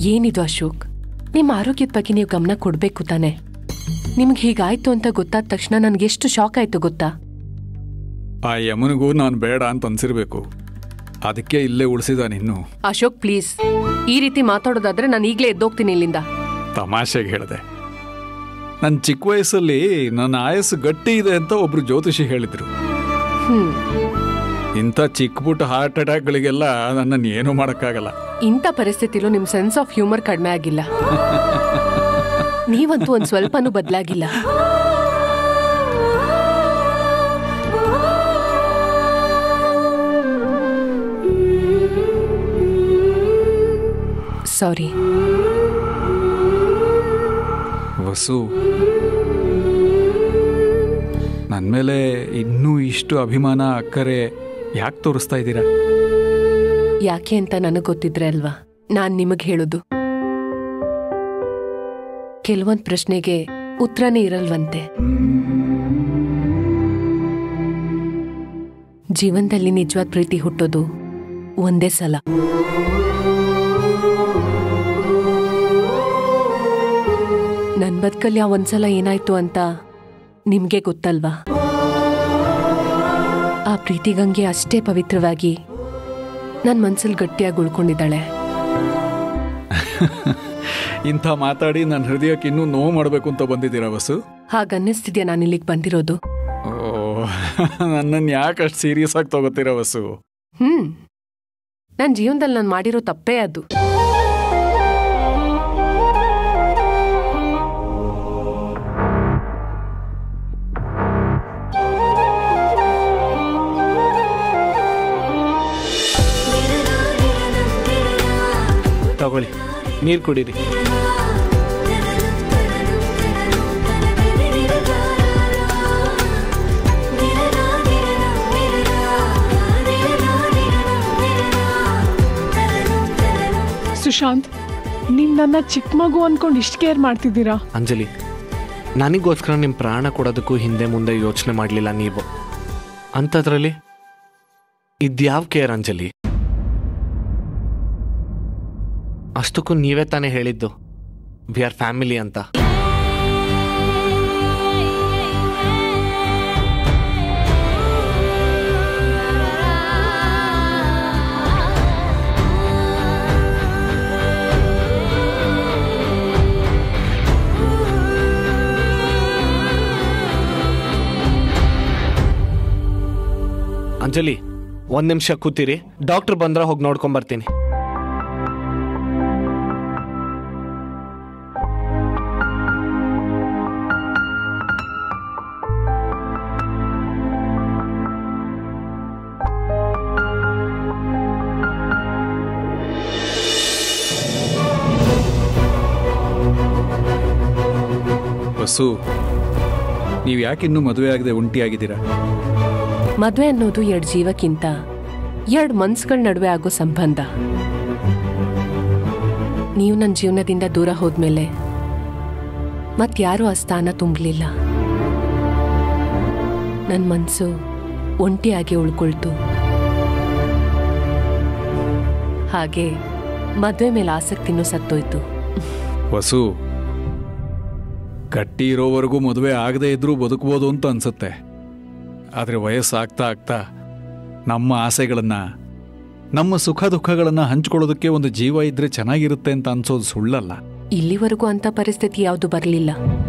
ಏನಿದು ಅಶೋಕ್, ನಿಮ್ಮ ಆರೋಗ್ಯದ ಬಗ್ಗೆ ನೀವು ಗಮನ ಕೊಡ್ಬೇಕು ತಾನೆ. ನಿಮ್ಗೆ ಹೀಗಾಯ್ತು ಅಂತ ಗೊತ್ತಾದ ತಕ್ಷಣ ನನಗೆಷ್ಟು ಶಾಕ್ ಆಯ್ತು ಗೊತ್ತಾ? ಆ ಯಮನಿಗೂ ನಾನು ಬೇಡ ಅಂತ ಅನ್ಸಿರ್ಬೇಕು, ಅದಕ್ಕೆ ಇಲ್ಲೇ ಉಳಿಸಿದಾನಿನ್ನು. ಅಶೋಕ್ ಪ್ಲೀಸ್, ಈ ರೀತಿ ಮಾತಾಡೋದಾದ್ರೆ ನಾನು ಈಗಲೇ ಎದ್ದೋಗ್ತೀನಿ ಇಲ್ಲಿಂದ. ತಮಾಷೆಗೆ ಹೇಳಿದೆ. ನನ್ನ ಚಿಕ್ಕ ವಯಸ್ಸಲ್ಲಿ ನನ್ನ ಆಯಸ್ಸು ಗಟ್ಟಿ ಇದೆ ಅಂತ ಒಬ್ರು ಜ್ಯೋತಿಷಿ ಹೇಳಿದ್ರು. ಇಂಥ ಚಿಕ್ಕ ಪುಟ್ಟ ಹಾರ್ಟ್ ಅಟ್ಯಾಕ್ಗಳಿಗೆಲ್ಲ ನನ್ನನ್ನು ಏನೂ ಮಾಡೋಕ್ಕಾಗಲ್ಲ. ಇಂಥ ಪರಿಸ್ಥಿತಿಲೂ ನಿಮ್ಮ ಸೆನ್ಸ್ ಆಫ್ ಹ್ಯೂಮರ್ ಕಡಿಮೆ ಆಗಿಲ್ಲ. ನೀವಂತೂ ಒಂದು ಸ್ವಲ್ಪನೂ ಬದಲಾಗಿಲ್ಲ. ಸಾರಿ ವಸು, ನನ್ನ ಮೇಲೆ ಇನ್ನೂ ಇಷ್ಟು ಅಭಿಮಾನ ಅಕ್ಕರೆ ಯಾಕೆ ತೋರಿಸ್ತಾ ಇದ್ದೀರಾ? ಯಾಕೆ ಅಂತ ನನಗೆ ಗೊತ್ತಿದ್ರೆ ಅಲ್ವಾ ನಾನು ನಿಮಗೆ ಹೇಳೋದು. ಕೆಲವೊಂದು ಪ್ರಶ್ನೆಗೆ ಉತ್ತರನೇ ಇರಲ್ವಂತೆ. ಜೀವನದಲ್ಲಿ ನಿಜವಾದ ಪ್ರೀತಿ ಹುಟ್ಟೋದು ಒಂದೇ ಸಲ. ನನ್ನ ಬದುಕಲ್ಲಿ ಆ ಒಂದ್ಸಲ ಏನಾಯ್ತು ಅಂತ ನಿಮ್ಗೆ ಗೊತ್ತಲ್ವಾ? ಆ ಪ್ರೀತಿ ಗಂಗೆ ಅಷ್ಟೇ ಪವಿತ್ರವಾಗಿ ನನ್ನ ಮನ್ಸಲ್ಲಿ ಗಟ್ಟಿಯಾಗಿ ಉಳ್ಕೊಂಡಿದ್ದಾಳೆ. ಇಂಥ ಮಾತಾಡಿ ನನ್ನ ಹೃದಯಕ್ಕೆ ಇನ್ನೂ ನೋವು ಮಾಡಬೇಕು ಅಂತ ಬಂದಿದ್ದೀರಾ ವಸು? ಹಾಗನ್ನಿಸ್ತಿದ್ಯಾ ನಾನು ಇಲ್ಲಿಗೆ ಬಂದಿರೋದು? ಓ, ನನ್ನನ್ನು ಯಾಕೆ ಅಷ್ಟು ಸೀರಿಯಸ್ ಆಗಿ ತಗೋತೀರಾ ವಸು? ನನ್ನ ಜೀವನದಲ್ಲಿ ನಾನು ಮಾಡಿರೋ ತಪ್ಪೇ ಅದು. ತಗೊಳ್ಳಿ, ನೀರು ಕುಡೀರಿ. ಸುಶಾಂತ್, ನೀವು ನನ್ನ ಚಿಕ್ಕ ಮಗು ಅನ್ಕೊಂಡು ಇಷ್ಟು ಕೇರ್ ಮಾಡ್ತಿದ್ದೀರಾ? ಅಂಜಲಿ, ನನಗೋಸ್ಕರ ನಿಮ್ಮ ಪ್ರಾಣ ಕೊಡೋದಕ್ಕೂ ಹಿಂದೆ ಮುಂದೆ ಯೋಚನೆ ಮಾಡಲಿಲ್ಲ ನೀವು. ಅಂಥದ್ರಲ್ಲಿ ಇದ್ಯಾವ ಕೇರ್ ಅಂಜಲಿ? ಅಷ್ಟಕ್ಕೂ ನೀವೇ ತಾನೇ ಹೇಳಿದ್ದು ವಿ ಆರ್ ಫ್ಯಾಮಿಲಿ ಅಂತ. ಅಂಜಲಿ, ಒಂದು ನಿಮಿಷ ಕೂತೀರಿ, ಡಾಕ್ಟರ್ ಬಂದ್ರೆ ಹೋಗಿ ನೋಡ್ಕೊಂಬರ್ತೀನಿ. ವಸು, ನೀವು ಯಾಕಿನ್ನೂ ಮದುವೆ ಆಗದೆ ಒಂಟಿಯಾಗಿದ್ದೀರಾ? ಮದುವೆ ಅನ್ನೋದು ಎರಡು ಜೀವಕ್ಕಿಂತ ಎರಡು ಮನ್ಸುಗಳ ನಡುವೆ ಆಗೋ ಸಂಬಂಧ. ನೀವು ನನ್ನ ಜೀವನದಿಂದ ದೂರ ಹೋದ್ಮೇಲೆ ಮತ್ಯಾರೂ ಆ ಸ್ಥಾನ ತುಂಬಲಿಲ್ಲ. ನನ್ನ ಮನಸ್ಸು ಒಂಟಿಯಾಗಿ ಉಳ್ಕೊಳ್ತು. ಹಾಗೆ ಮದುವೆ ಮೇಲೆ ಆಸಕ್ತಿನೂ ಸತ್ತೋಯ್ತು. ವಸು, ಗಟ್ಟಿ ಇರೋವರೆಗೂ ಮದುವೆ ಆಗದೆ ಇದ್ರೂ ಬದುಕ್ಬೋದು ಅಂತ ಅನ್ಸುತ್ತೆ. ಆದರೆ ವಯಸ್ಸಾಗ್ತಾ ಆಗ್ತಾ ನಮ್ಮ ಆಸೆಗಳನ್ನು, ನಮ್ಮ ಸುಖ ದುಃಖಗಳನ್ನು ಹಂಚ್ಕೊಳ್ಳೋದಕ್ಕೆ ಒಂದು ಜೀವ ಇದ್ರೆ ಚೆನ್ನಾಗಿರುತ್ತೆ ಅಂತ ಅನ್ಸೋದು ಸುಳ್ಳಲ್ಲ. ಇಲ್ಲಿವರೆಗೂ ಅಂಥ ಪರಿಸ್ಥಿತಿ ಯಾವುದು ಬರಲಿಲ್ಲ.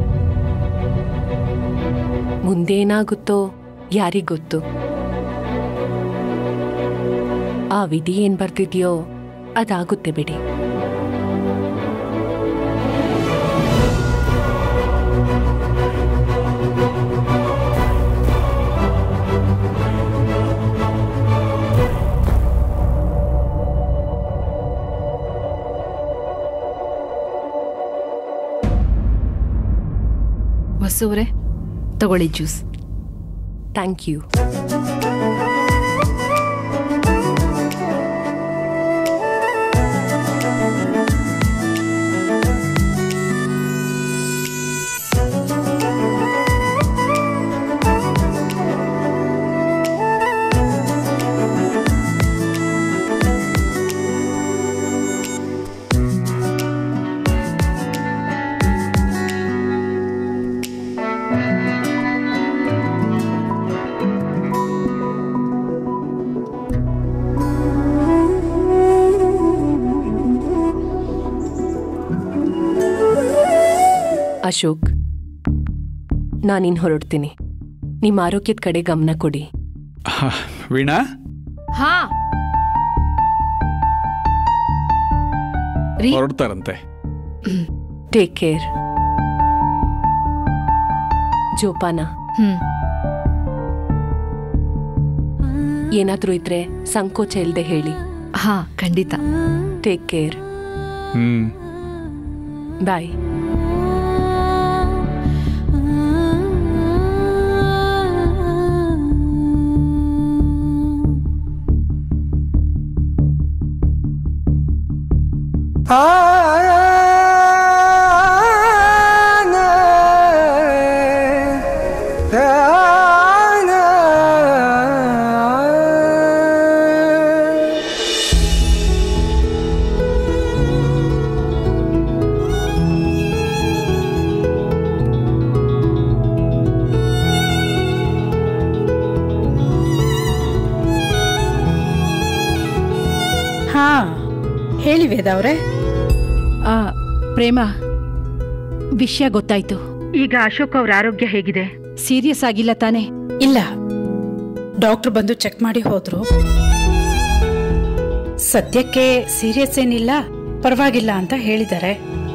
ಮುಂದೇನಾಗುತ್ತೋ ಯಾರಿಗೊತ್ತು? ಆ ವಿಧಿ ಏನ್ ಬರ್ತಿದ್ಯೋ ಅದಾಗುತ್ತೆ ಬಿಡಿ. ವಸುವ್ರೆ, ತಗೊಳ್ಳಿ ಜ್ಯೂಸ್. Thank you. ಅಶೋಕ್, ನಾನಿನ್ ಹೊರಡ್ತೀನಿ. ನಿಮ್ಮ ಆರೋಗ್ಯದ ಕಡೆ ಗಮನ ಕೊಡಿ. ವೀಣಾ, ಹಾ ರೀ, ಹೊರಡ್ತಾರಂತೆ. Take care. ಜೋಪಾನ. ಏನಾದ್ರೂ ಇದ್ರೆ ಸಂಕೋಚ ಇಲ್ಲದೆ ಹೇಳಿ. ಹಾ ಖಂಡಿತ. Take care. ಬಾಯ್. ಹಾ ಹೇಳಿ ವೇದ ಅವ್ರೆ. ಪ್ರೇಮ, ವಿಷಯ ಗೊತ್ತಾಯ್ತು. ಈಗ ಅಶೋಕ್ ಅವ್ರ ಆರೋಗ್ಯ ಹೇಗಿದೆ? ಸೀರಿಯಸ್ ಆಗಿಲ್ಲ ತಾನೆ? ಇಲ್ಲ, ಡಾಕ್ಟರ್ ಬಂದು ಚೆಕ್ ಮಾಡಿ ಹೋದ್ರು. ಸದ್ಯಕ್ಕೆ ಸೀರಿಯಸ್ ಏನಿಲ್ಲ, ಪರವಾಗಿಲ್ಲ ಅಂತ ಹೇಳಿದ್ದಾರೆ.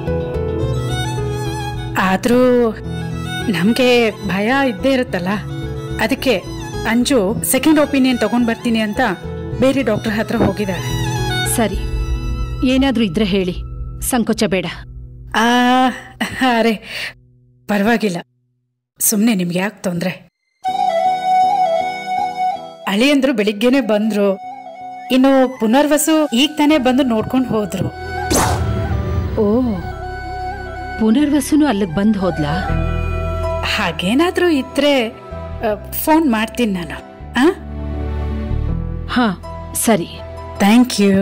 ಆದ್ರೂ ನಮ್ಗೆ ಭಯ ಇದ್ದೇ ಇರುತ್ತಲ್ಲ, ಅದಕ್ಕೆ ಅಂಜು ಸೆಕೆಂಡ್ ಒಪಿನಿಯನ್ ತಗೊಂಡ್ ಬರ್ತೀನಿ ಅಂತ ಬೇರೆ ಡಾಕ್ಟರ್ ಹತ್ರ ಹೋಗಿದ್ದಾರೆ. ಸರಿ, ಏನಾದ್ರೂ ಇದ್ರೆ ಹೇಳಿ, ಸಂಕೋಚ ಬೇಡ. ಅರೆ ಪರವಾಗಿಲ್ಲ, ಸುಮ್ಮನೆ ನಿಮ್ಗೆ ಯಾಕೆ ತೊಂದ್ರೆ. ಅಳಿಯಂದ್ರು ಬೆಳಿಗ್ಗೆನೆ ಬಂದ್ರು, ಇನ್ನು ಪುನರ್ವಸು ಈಗ ತಾನೇ ಬಂದು ನೋಡ್ಕೊಂಡು ಹೋದ್ರು. ಓ, ಪುನರ್ವಸುನು ಅಲ್ಲಿಗೆ ಬಂದು ಹೋದ್ಲಾ? ಹಾಗೇನಾದ್ರೂ ಇದ್ರೆ ಫೋನ್ ಮಾಡ್ತೀನಿ ನಾನು. ಹಾ ಸರಿ, ಥ್ಯಾಂಕ್ ಯು.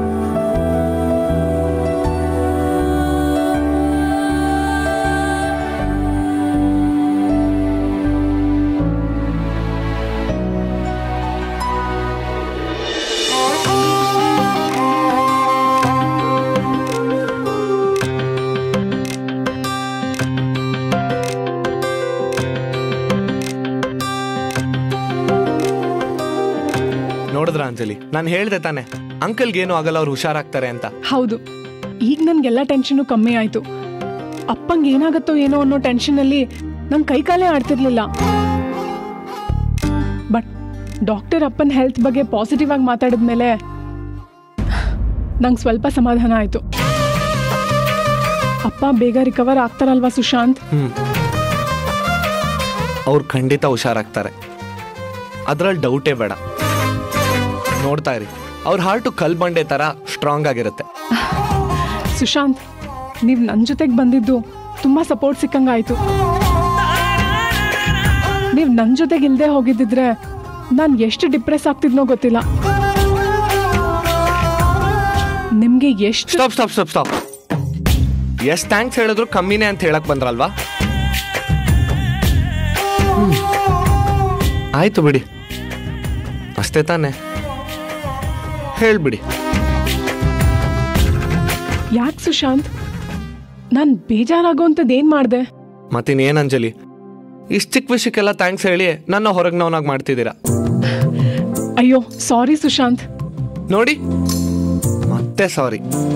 ನೋಡಿದ್ರ ಅಂಜಲಿ, ನಾನು ಹೇಳ್ದೆ ತಾನೆ ಅಂಕಲ್ಗೇನು ಆಗಲ್ಲ, ಅವ್ರು ಹುಷಾರಾಗ್ತಾರೆ ಅಂತ. ಹೌದು, ಈಗ ನನ್ಗೆಲ್ಲ ಟೆನ್ಷನ್ ಕಮ್ಮಿ ಆಯ್ತು. ಅಪ್ಪಂಗೆ ಏನಾಗತ್ತೋ ಏನೋ ಅನ್ನೋ ಟೆನ್ಷನ್ ಅಲ್ಲಿ ನನ್ ಕೈಕಾಲೇ ಆಡ್ತಿರ್ಲಿಲ್ಲ. ಬಟ್ ಡಾಕ್ಟರ್ ಅಪ್ಪನ ಹೆಲ್ತ್ ಬಗ್ಗೆ ಪಾಸಿಟಿವ್ ಆಗಿ ಮಾತಾಡಿದ್ಮೇಲೆ ನಂಗೆ ಸ್ವಲ್ಪ ಸಮಾಧಾನ ಆಯ್ತು. ಅಪ್ಪ ಬೇಗ ರಿಕವರ್ ಆಗ್ತಾರಲ್ವಾ ಸುಶಾಂತ್? ಅವ್ರು ಖಂಡಿತ ಹುಷಾರಾಗ್ತಾರೆ, ಅದ್ರಲ್ಲಿ ಡೌಟೇ ಬೇಡ. ನೋಡ್ತಾ ಇರಿ, ಅವ್ರ ಹಾರ್ಟು ಕಲ್ ಬಂಡೆ ತರ ಸ್ಟ್ರಾಂಗ್ ಆಗಿರುತ್ತೆ. ಸುಶಾಂತ್, ನೀವ್ ನನ್ ಜೊತೆಗೆ ಬಂದಿದ್ದು ತುಂಬಾ ಸಪೋರ್ಟ್ ಸಿಕ್ಕಂಗಾಯ್ತು. ನೀವ್ ನನ್ ಜೊತೆಗೆ ಇಲ್ದೆ ಹೋಗಿದ್ದಿದ್ರೆ ನಾನ್ ಎಷ್ಟು ಡಿಪ್ರೆಸ್ ಆಗ್ತಿದ್ನೋ ಗೊತ್ತಿಲ್ಲ. ನಿಮ್ಗೆ ಎಷ್ಟು ಸ್ಟಾಪ್ ಸ್ಟಾಪ್ ಸ್ಟಾಪ್ ಸ್ಟಾಪ್ ಎಷ್ಟ್ ಥ್ಯಾಂಕ್ಸ್ ಹೇಳಿದ್ರು ಕಮ್ಮಿನೇ ಅಂತ ಹೇಳಕ್ ಬಂದ್ರಲ್ವಾ? ಆಯ್ತು ಬಿಡಿ, ಅಷ್ಟೇ ತಾನೆ, ಹೇಳ್ಬಿಡಿ. ಯಾಕೆ ಸುಶಾಂತ್, ನಾನ್ ಬೇಜಾರಾಗೋಂಥದ್ದು ಏನ್ ಮಾಡ್ದೆ? ಮತ್ತಿನ್ನೇನ್ ಅಂಜಲಿ, ಇಷ್ಟ ಚಿಕ್ಕ ವಿಷಯಕ್ಕೆಲ್ಲ ಥ್ಯಾಂಕ್ಸ್ ಹೇಳಿ ನನ್ನ ಹೊರಗ್ನವನಾಗಿ ಮಾಡ್ತಿದ್ದೀರಾ. ಅಯ್ಯೋ ಸಾರಿ ಸುಶಾಂತ್. ನೋಡಿ, ಮತ್ತೆ sorry.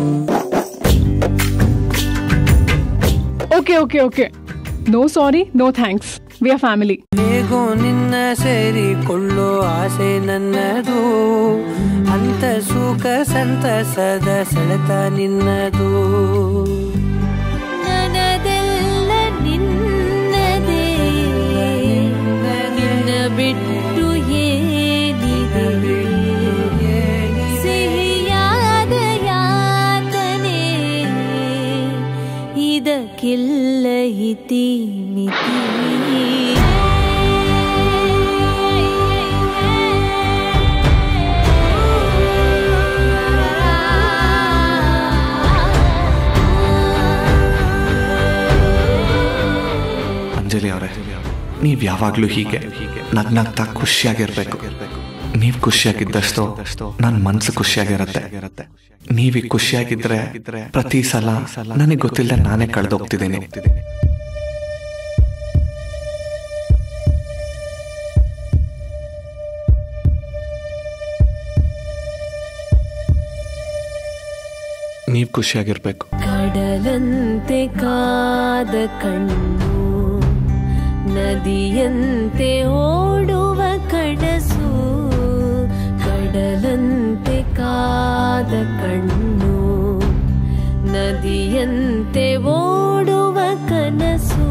Okay okay okay, no sorry, no thanks, we are family. ಹೇಗೋ ನಿನ್ನ ಸೇರಿಕೊಳ್ಳೋ ಆಸೆ ನನ್ನದು, ಅಂತ ಸುಖ ಸಂತಸದ ಸೆಳೆತ ನಿನ್ನದು. ನನದೆಲ್ಲ ನಿನ್ನದೇ, ನಿನ್ನ ಬಿಟ್ಟು ಏನಿದೆ, ಸಿಹಿಯಾದ ಯಾತನೆ, ಇದಕ್ಕಿಲ್ಲ ಇತಿ ಮಿತಿ. ಅಂಜಲಿ ಅವರೇ, ನೀವ್ ಯಾವಾಗ್ಲೂ ಹೀಗೆ ನಗ್ನಗ್ತಾ ಖುಷಿಯಾಗಿರ್ಬೇಕು. ನೀವ್ ಖುಷಿಯಾಗಿದ್ದಷ್ಟು ನನ್ನ ಮನ್ಸು ಖುಷಿಯಾಗಿರತ್ತೆ. ನೀವೀಗ ಖುಷಿಯಾಗಿದ್ರೆ ಪ್ರತಿ ಸಲ ನನಗೆ ಗೊತ್ತಿಲ್ಲದೆ ನಾನೇ ಕಳೆದೋಗ್ತಿದ್ದೀನಿ. ನೀವು ಖುಷಿಯಾಗಿರ್ಬೇಕು. ಕಡಲಂತೆ ಕಾದ ಕಣ್ಣು, ನದಿಯಂತೆ ಓಡುವ ಕನಸು. ಕಡಲಂತೆ ಕಾದ ಕಣ್ಣು, ನದಿಯಂತೆ ಓಡುವ ಕನಸು.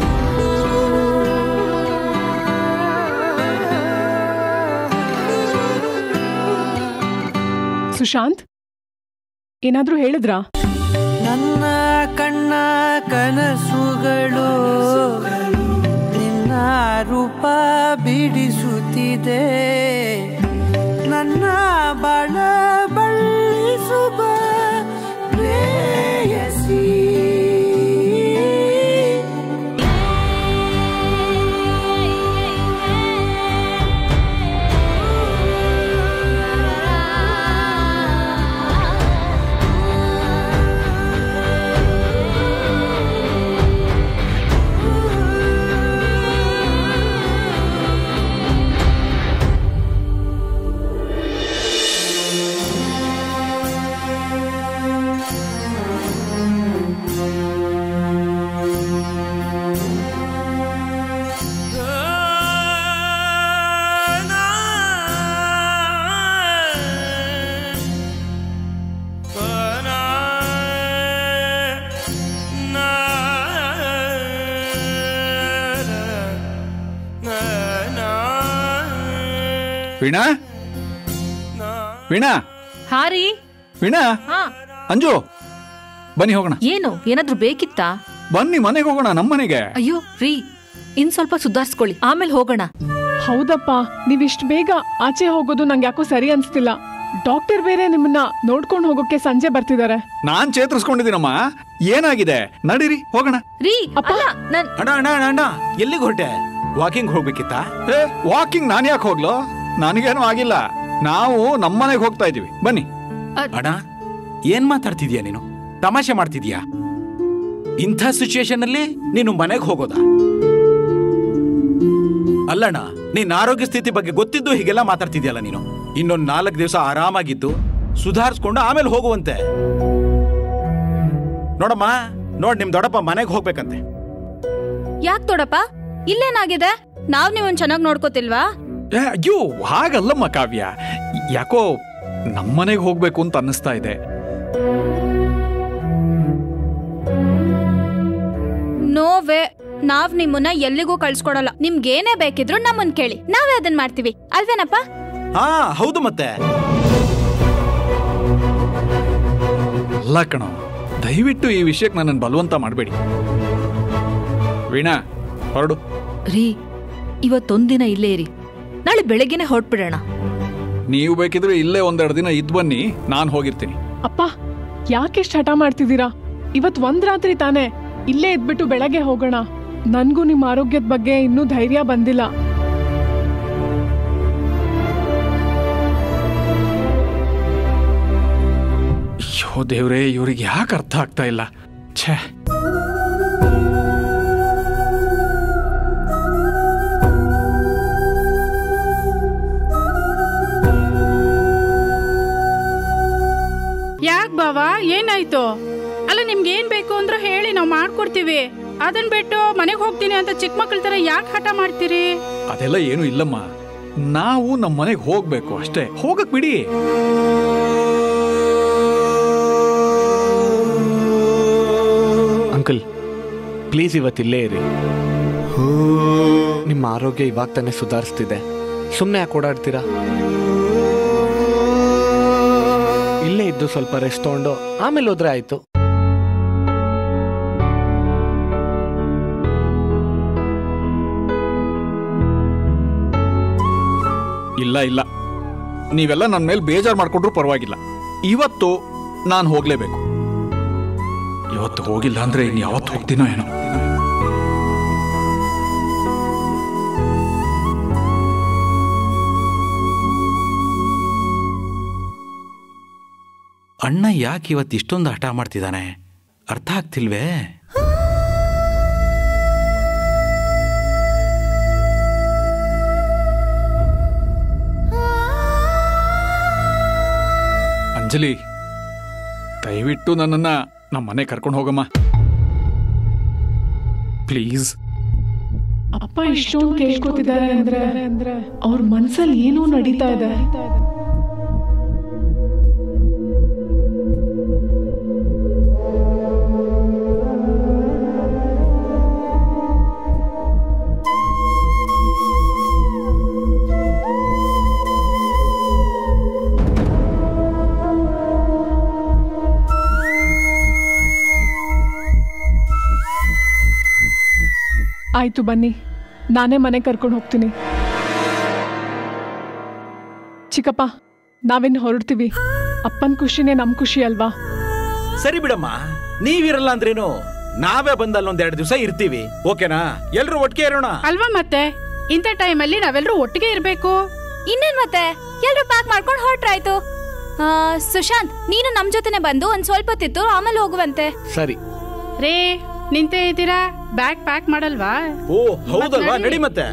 ಸುಶಾಂತ್, ಏನಾದ್ರೂ ಹೇಳಿದ್ರಾ? ನನ್ನ ಕಣ್ಣ ಕನಸುಗಳು ನಿನ್ನ ರೂಪ ಬಿಡಿಸುತ್ತಿದೆ. ನನ್ನ ಬಾಳ ಬಳ್ಳಿಸುವ ಪ್ರೇಯಸಿ. ವೀಣಾ, ವೀಣಾ, ಹಾರಿ. ವೀಣಾ, ಹಾ, ಅಂಜು, ಬನ್ನಿ ಹೋಗೋಣ. ಏನು, ಏನಾದ್ರೂ ಬೇಕಿತ್ತಾ? ಬನ್ನಿ ಮನೆಗೆ ಹೋಗೋಣ, ನಮ್ಮನೆಗೆ. ಅಯ್ಯೋ ರೀ, ಇನ್ ಸ್ವಲ್ಪ ಸುಧಾರಿಸ್ಕೊಳ್ಳಿ, ಆಮೇಲೆ ಹೋಗೋಣ. ಹೌದಪ್ಪ, ನೀವಿಷ್ಟು ಬೇಗ ಆಚೆ ಹೋಗೋದು ನಂಗೆ ಯಾಕೋ ಸರಿ ಅನ್ಸ್ತಿಲ್ಲ. ಡಾಕ್ಟರ್ ಬೇರೆ ನಿಮ್ಮನ್ನ ನೋಡ್ಕೊಂಡು ಹೋಗೋಕೆ ಸಂಜೆ ಬರ್ತಿದ್ದಾರೆ. ನಾನ್ ಚೇತರಿಸ್ಕೊಂಡಿದ್ದೀನಮ್ಮ. ಏನಾಗಿದೆ? ನಡೀರಿ ಹೋಗೋಣ. ರೀ ಅಪ್ಪ, ಅಣ್ಣ ಅಣ್ಣ ಅಣ್ಣ, ಎಲ್ಲಿಗೆ ಹೊರಟೆ? ವಾಕಿಂಗ್ ಹೋಗ್ಬೇಕಿತ್ತಾ? ವಾಕಿಂಗ್ ನಾನು ಯಾಕೆ ಹೋಗ್ಲೋ? ನನಗೇನು ಆಗಿಲ್ಲ. ನಾವು ನಮ್ಮನೆಗೆ ಹೋಗ್ತಾ ಇದೀವಿ, ಬನ್ನಿ. ಅಣ್ಣ, ಏನ್ ಮಾತಾಡ್ತಿದ್ಯಾ ನೀನು? ತಮಾಷೆ ಮಾಡ್ತಿದ್ಯಾ? ಇಂಥ ಸಿಚುಯೇಷನ್ ಅಲ್ಲಿ ನೀನು ಮನೆಗೆ ಹೋಗೋದಾ? ಅಲ್ಲಣ್ಣ, ನಿನ್ನ ಆರೋಗ್ಯ ಸ್ಥಿತಿ ಬಗ್ಗೆ ಗೊತ್ತಿದ್ದು ಹೀಗೆಲ್ಲ ಮಾತಾಡ್ತಿದ್ಯಲ್ಲ ನೀನು. ಇನ್ನೊಂದು 4 ದಿವಸ ಆರಾಮಾಗಿದ್ದು ಸುಧಾರಿಸ್ಕೊಂಡು ಆಮೇಲೆ ಹೋಗುವಂತೆ. ನೋಡಮ್ಮ, ನೋಡ್, ನಿಮ್ ದೊಡ್ಡಪ್ಪ ಮನೆಗೆ ಹೋಗ್ಬೇಕಂತೆ. ಯಾಕೆ ದೊಡ್ಡಪ್ಪ, ಇಲ್ಲೇನಾಗಿದೆ? ನಾವ್ ನೀವನ್ ಚೆನ್ನಾಗಿ ನೋಡ್ಕೋತಿಲ್ವಾ? ಅಯ್ಯೋ, ಹಾಗಲ್ಲಮ್ಮ ಕಾವ್ಯ, ಯಾಕೋ ನಮ್ಮನೆಗೆ ಹೋಗ್ಬೇಕು ಅಂತ ಅನ್ನಿಸ್ತಾ ಇದೆ. ನೋವೇ, ನಾವ್ ನಿಮ್ಮನ್ನ ಎಲ್ಲಿಗೂ ಕಳ್ಸ್ಕೊಡಲ್ಲ. ನಿಮ್ಗೇನೇ ಬೇಕಿದ್ರು ನಮ್ಮನ್ ಕೇಳಿ, ನಾವೇ ಅದನ್ ಮಾಡ್ತೀವಿ, ಅಲ್ವೇನಪ್ಪ? ಹಾ ಹೌದು. ಮತ್ತೆ ಅಲ್ಲ ಕಣೋ, ದಯವಿಟ್ಟು ಈ ವಿಷಯಕ್ಕೆ ನನ್ನನ್ನು ಬಲವಂತ ಮಾಡಬೇಡಿ. ವೀಣಾ, ಹೊರಡು. ರೀ, ಇವತ್ತೊಂದಿನ ಇಲ್ಲೇ ಇರಿ, ನಾಳೆ ಬೆಳಗ್ಗೆನೆ ಹೊರಟ್ಬಿಡೋಣ. ನೀವು ಬೇಕಿದ್ರೆ ಇಲ್ಲೇ 1-2 ದಿನ ಇದ್ ಬನ್ನಿ, ನಾನು ಹೋಗಿರ್ತೀನಿ. ಅಪ್ಪ, ಯಾಕೆಷ್ಟು ಹಠ ಮಾಡ್ತಿದ್ದೀರಾ? ಇವತ್ ಒಂದ್ ರಾತ್ರಿ ತಾನೇ, ಇಲ್ಲೇ ಇದ್ಬಿಟ್ಟು ಬೆಳಗ್ಗೆ ಹೋಗೋಣ. ನನ್ಗೂ ನಿಮ್ಮ ಆರೋಗ್ಯದ ಬಗ್ಗೆ ಇನ್ನೂ ಧೈರ್ಯ ಬಂದಿಲ್ಲ. ಅಯ್ಯೋ ದೇವ್ರೇ, ಇವ್ರಿಗೆ ಯಾಕೆ ಅರ್ಥ ಆಗ್ತಾ ಇಲ್ಲ? ಛೇ. ಯಾಕ್ ಬಾವಾ, ಏನಾಯ್ತು? ಅಲ್ಲ, ನಿಮ್ಗೆ ಏನ್ ಬೇಕು ಅಂದ್ರೆ ಹೇಳಿ, ನಾವು ಮಾಡ್ಕೊಡ್ತೀವಿ. ಅದನ್ ಬಿಟ್ಟು ಮನೆಗೆ ಹೋಗ್ತೀನಿ ಅಂತ ಚಿಕ್ಕ ಮಕ್ಕಳ ತರ ಯಾಕೆ ಹಠ ಮಾಡ್ತೀರಿ? ಅದೆಲ್ಲ ಏನು ಇಲ್ಲಮ್ಮ, ನಾವು ನಮ್ಮ ಮನೆಗೆ ಹೋಗ್ಬೇಕು ಅಷ್ಟೇ. ಹೋಗಕ್ ಬಿಡಿ. ಅಂಕಲ್, ಪ್ಲೀಸ್ ಇವತ್ತಿಲ್ಲೇ ಇರಿ. ನಿಮ್ಮ ಆರೋಗ್ಯ ಇವಾಗ ತಾನೇ ಸುಧಾರಿಸ್ತಿದೆ, ಸುಮ್ಮನೆ ಯಾಕೆ ಓಡಾಡ್ತೀರಾ? ಇಲ್ಲೇ ಇದ್ದು ಸ್ವಲ್ಪ ರೆಸ್ಟ್ ತಗೊಂಡು ಆಮೇಲೆ ಹೋದ್ರೆ ಆಯ್ತು. ಇಲ್ಲ ಇಲ್ಲ, ನೀವೆಲ್ಲ ನನ್ನ ಮೇಲೆ ಬೇಜಾರು ಮಾಡ್ಕೊಂಡ್ರು ಪರವಾಗಿಲ್ಲ. ಇವತ್ತು ನಾನು ಹೋಗ್ಲೇಬೇಕು. ಇವತ್ತು ಹೋಗಿಲ್ಲ ಅಂದ್ರೆ ಇನ್ನು ಯಾವತ್ತು ಹೋಗ್ತೀನೋ ಏನೋ. ಅಣ್ಣ ಯಾಕೆ ಇವತ್ತು ಇಷ್ಟೊಂದು ಹಠ ಮಾಡ್ತಿದ್ದಾನೆ? ಅರ್ಥ ಆಗ್ತಿಲ್ವೇ? ಅಂಜಲಿ, ದಯವಿಟ್ಟು ನನ್ನನ್ನ ನಮ್ಮ ಮನೆ ಕರ್ಕೊಂಡು ಹೋಗಮ್ಮ ಪ್ಲೀಸ್. ಅಪ್ಪ ಇಷ್ಟೊಂದು ಕೇಳ್ಕೊತಿದ್ದಾರೆ ಅಂದ್ರೆ ಅವ್ರ ಮನ್ಸಲ್ಲಿ ಏನೋ ನಡೀತಾ ಇದೆ. ಆಯ್ತು ಬನ್ನಿ, ನಾನೇ ಮನೆ ಕರ್ಕೊಂಡು ಹೋಗ್ತೀನಿ. ಚಿಕ್ಕಪ್ಪ, ನಾವಿನ್ನು ಹೊರಡ್ತೀವಿ. ಅಪ್ಪನ ಖುಷಿನೇ ನಮ್ ಖುಷಿ ಅಲ್ವಾ? ಸರಿ ಬಿಡಮ್ಮ, ನೀವಿರಲ್ಲ ಅಂದ್ರೇನು, ನಾವೇ ಬಂದಲ್ಲಿ ಒಂದೆರಡು ದಿವಸ ಇರ್ತೀವಿ. ಓಕೆನಾ? ಎಲ್ರು ಒಟ್ಟಿಗೆ ಇರೋಣ ಅಲ್ವಾ? ಮತ್ತೆ ಇಂಥ ಟೈಮಲ್ಲಿ ನಾವೆಲ್ಲರೂ ಒಟ್ಟಿಗೆ ಇರ್ಬೇಕು. ಇನ್ನೇನ್ ಮತ್ತೆ ಎಲ್ರು ಪ್ಯಾಕ್ ಮಾಡ್ಕೊಂಡು ಹೊರಟ್ರಾಯ್ತು. ಸುಶಾಂತ್, ನೀನು ನಮ್ ಜೊತೆನೆ ಬಂದು ಒಂದ್ ಸ್ವಲ್ಪ ಹೊತ್ತಿತ್ತು, ಆಮೇಲೆ ಹೋಗುವಂತೆ. ಸರಿ ರೇ, ನಿಂತೇ ಇದ್ದೀರಾ? ಬ್ಯಾಗ್ ಪ್ಯಾಕ್ ಮಾಡಲ್ವಾ? ಓ ಹೌದಲ್ವಾ, ನಡಿ ಮತ್ತೆ.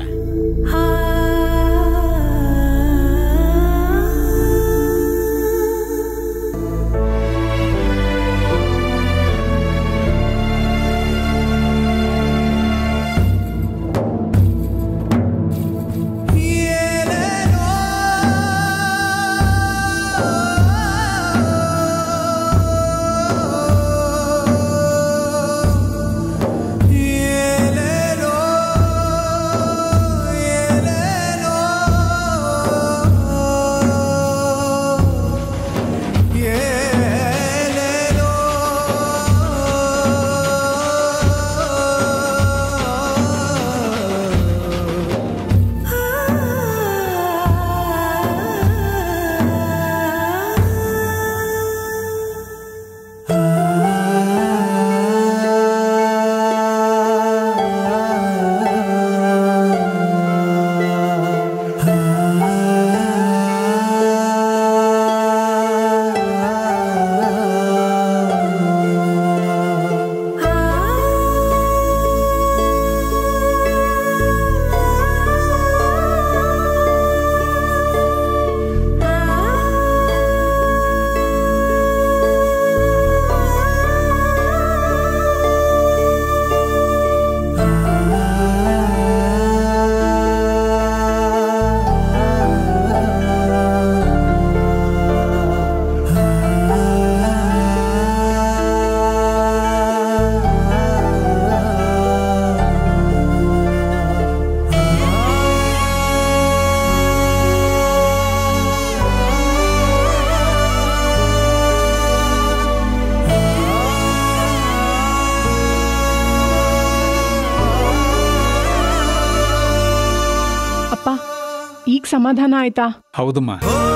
ಈಗ ಸಮಾಧಾನ ಆಯ್ತಾ? ಹೌದಮ್ಮ,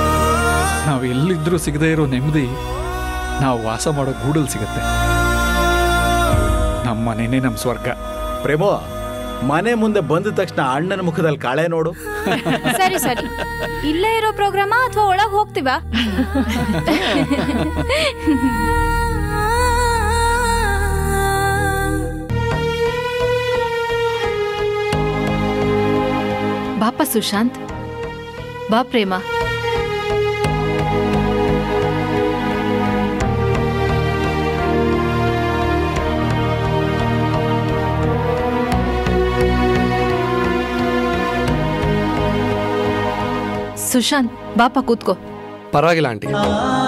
ನಾವು ಎಲ್ಲಿದ್ರೂ ಸಿಗದೇ ಇರೋ ನೆಮ್ಮದಿ ನಾವು ವಾಸ ಮಾಡೋ ಗೂಡಲ್ ಸಿಗತ್ತೆ. ನಮ್ಮ ಮನೆನೇ ನಮ್ಮ ಸ್ವರ್ಗ. ಪ್ರೇಮೋ, ಮನೆ ಮುಂದೆ ಬಂದ ತಕ್ಷಣ ಅಣ್ಣನ ಮುಖದಲ್ಲಿ ಕಾಳೆ ನೋಡು. ಸರಿ ಸರಿ, ಇಲ್ಲೇ ಇರೋ ಪ್ರೋಗ್ರಾಮ ಅಥವಾ ಒಳಗ್ ಹೋಗ್ತೀವಾ? ಬಾಪ ಸುಶಾಂತ್, ಬಾ ಪ್ರೇಮ. ಸುಶಾಂತ್ ಬಾಪ ಕೂತ್ಕೋ. ಪರವಾಗಿಲ್ಲ ಆಂಟಿ.